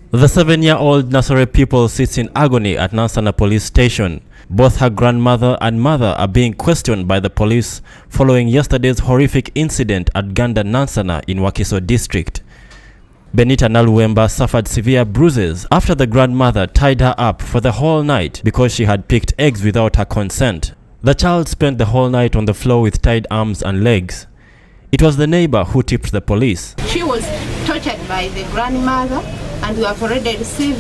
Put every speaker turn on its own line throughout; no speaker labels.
The 7-year-old Nasore pupil sits in agony at Nansana police station. Both her grandmother and mother are being questioned by the police following yesterday's horrific incident at Ganda Nansana in Wakiso district. Benita Naluemba suffered severe bruises after the grandmother tied her up for the whole night because she had picked eggs without her consent. The child spent the whole night on the floor with tied arms and legs. It was the neighbor who tipped the police.
She was tortured by the grandmother, and we have already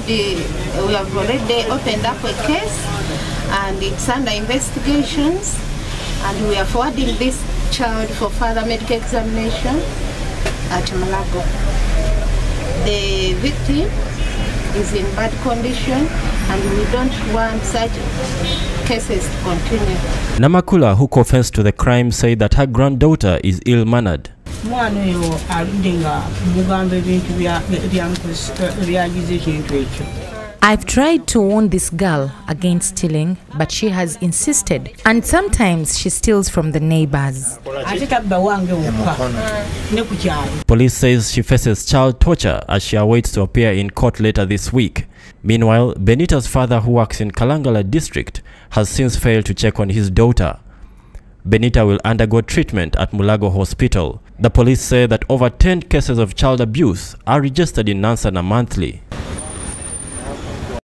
opened up a case, and it's under investigations, and we are forwarding this child for further medical examination at Mulago. The victim is in bad condition, and we don't want such cases to continue.
Namakula, who confessed to the crime, said that her granddaughter is ill-mannered.
I've tried to warn this girl against stealing, but she has insisted, and sometimes she steals from the neighbors.
Police says she faces child torture as she awaits to appear in court later this week. Meanwhile, Benita's father, who works in Kalangala district, has since failed to check on his daughter. Benita will undergo treatment at Mulago Hospital. The police say that over 10 cases of child abuse are registered in Nansana monthly.